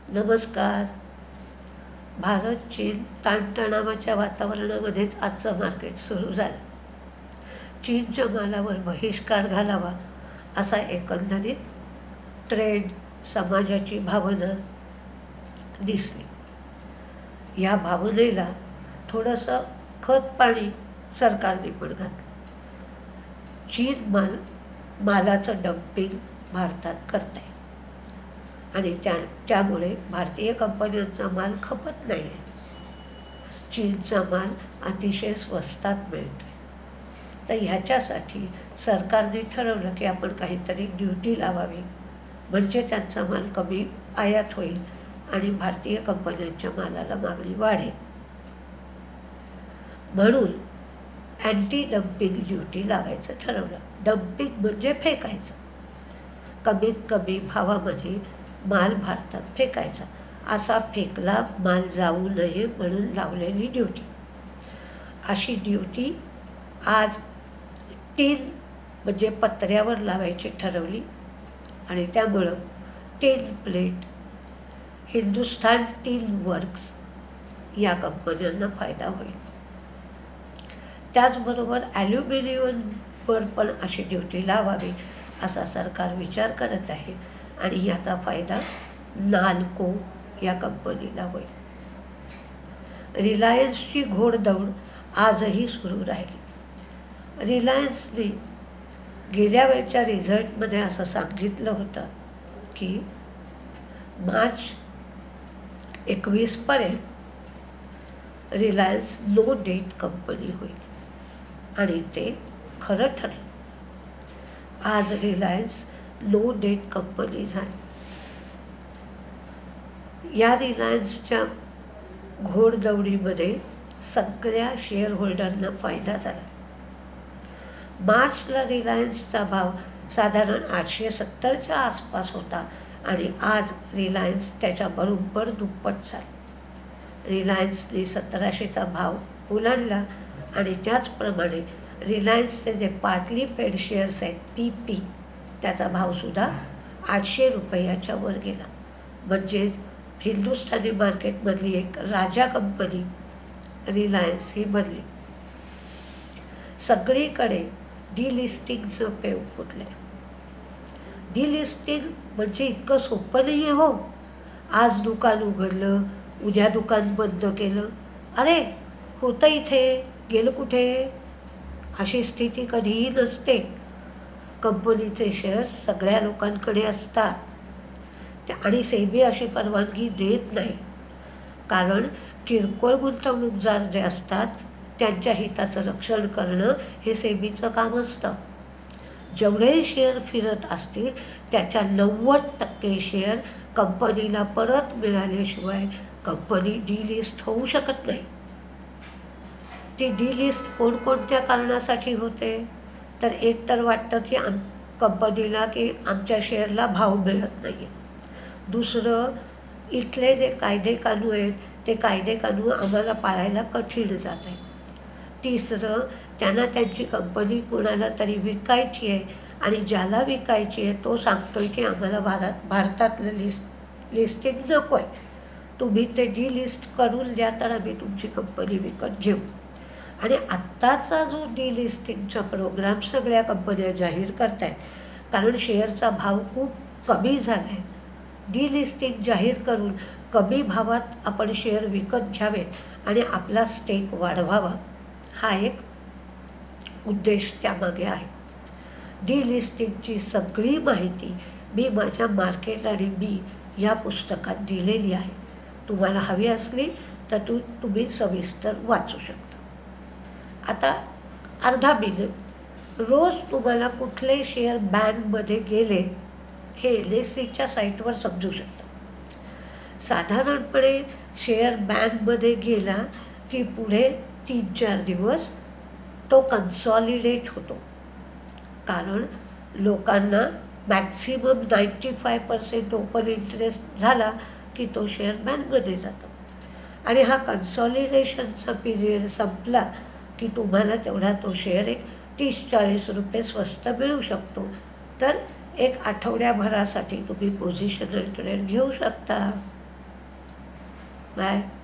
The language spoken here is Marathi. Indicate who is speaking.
Speaker 1: नमस्कार. भारत चीन ताणतणावाच्या वातावरणामध्येच आजचं मार्केट सुरू झालं. चीनच्या मालावर बहिष्कार घालावा असा एकंदरीत ट्रेंड, समाजाची भावना दिसली. या भावनेला थोडंसं खतपाणी सरकारने पण घातलं. चीन मालाचं डम्पिंग भारतात करत आहे आणि त्यामुळे भारतीय कंपन्यांचा माल खपत नाही आहे. चीनचा माल अतिशय स्वस्तात मिळतो आहे. तर ह्याच्यासाठी सरकारने ठरवलं की आपण काहीतरी ड्युटी लावावी, म्हणजे त्यांचा माल कमी आयात होईल आणि भारतीय कंपन्यांच्या मालाला मागणी वाढेल. म्हणून अँटी डम्पिंग ड्युटी लावायचं ठरवलं. डम्पिंग म्हणजे फेकायचं, कमीत कमी भावामध्ये माल भारतात फेकायचा. असा फेकला माल जाऊ नये म्हणून लावलेली ड्युटी. अशी ड्युटी आज टीन म्हणजे पत्र्यावर लावायची ठरवली आणि त्यामुळं tin plate, Hindustan steel works या कंपन्यांना फायदा होईल. त्याचबरोबर ॲल्युमिनियमवर पण अशी ड्युटी लावावी असा सरकार विचार करत आहे आणि याचा फायदा नाल्को या कंपनीला होईल. रिलायन्सची घोडदौड आजही सुरू राहिली. रिलायन्सने गेल्या वेळच्या रिझल्टमध्ये असं सांगितलं होतं की मार्च 21पर्यंत रिलायन्स नो डेट कंपनी होईल आणि ते खरं ठरलं. आज रिलायन्स नो डेट कंपनी झाली. या रिलायन्सच्या घोडदौडीमध्ये सगळ्या शेअर होल्डरना फायदा झाला. मार्चला रिलायन्सचा भाव साधारण 870च्या आसपास होता आणि आज रिलायन्स त्याच्या बरोबर दुप्पट झाला. रिलायन्सने 1700चा भाव ओलांडला आणि त्याचप्रमाणे रिलायन्सचे जे पार्टली पेड शेअर्स आहेत PP, त्याचा भावसुद्धा 800 रुपयाच्या वर गेला. म्हणजेच हिंदुस्थानी मार्केटमधली एक राजा कंपनी रिलायन्स ही बनली. सगळीकडे डिलिस्टिंगचं पेव फुटलं. डिलिस्टिंग म्हणजे इतकं सोपं नाही आहे हो. आज दुकान उघडलं, उद्या दुकान बंद केलं, अरे होतं इथे, गेलं कुठे, अशी स्थिती कधीही नसते. कंपनीचे शेअर्स सगळ्या लोकांकडे असतात आणि सेबी अशी परवानगी देत नाही. कारण किरकोळ गुंतवणूकदार जे असतात त्यांच्या हिताचं रक्षण करणं हे सेबीचं काम असतं. जेवढे शेअर फिरत असतील त्याच्या 90% शेअर कंपनीला परत मिळाल्याशिवाय कंपनी डिलिस्ट होऊ शकत नाही. ती डिलिस्ट कोणकोणत्या कारणासाठी होते? तर एक तर वाटतं की कंपनीला की आमच्या शेअरला भाव मिळत नाही आहे. दुसरं, इथले जे कायदे कानून आहेत ते कायदे कानून आम्हाला पाळायला कठीण जात आहे. तिसरं, त्यांना त्यांची कंपनी कोणाला तरी विकायची आहे आणि ज्याला विकायची आहे तो सांगतोय की आम्हाला भारतातलं लिस्टिंग नको आहे, तुम्ही ते डिलिस्ट करून द्या तर आम्ही तुमची कंपनी विकत घेऊ. आणि आत्ताचा जो डिलिस्टिंगचा प्रोग्राम सगळ्या कंपन्या जाहीर करत आहेत, कारण शेअरचा भाव खूप कमी झाला आहे. डिलिस्टिंग जाहीर करून कमी भावात आपण शेअर विकत घ्यावेत आणि आपला स्टेक वाढवावा, हा एक उद्देश त्यामागे आहे. डिलिस्टिंगची सगळी माहिती मी माझ्या मार्केट आणि मी या पुस्तकात दिलेली आहे. तुम्हाला हवी असली तर तुम्ही सविस्तर वाचू शकता. आता अर्धा मिनिट, रोज तुम्हाला कुठले शेअर बॅनमध्ये गेले हे NSEच्या साईटवर समजू शकता. साधारणपणे शेअर बॅनमध्ये गेला की पुढे 3-4 दिवस तो कन्सॉलिडेट होतो, कारण लोकांना मॅक्सिमम 95% ओपन इंटरेस्ट झाला की तो शेअर बॅनमध्ये जातो आणि हा कन्सॉलिडेशनचा पिरियड संपला की तुम्हाला तेवढा तो शेअर एक 30-40 रुपये स्वस्त मिळू शकतो. तर एक आठवड्याभरासाठी तुम्ही पोझिशनल ट्रेड घेऊ शकता. बाय.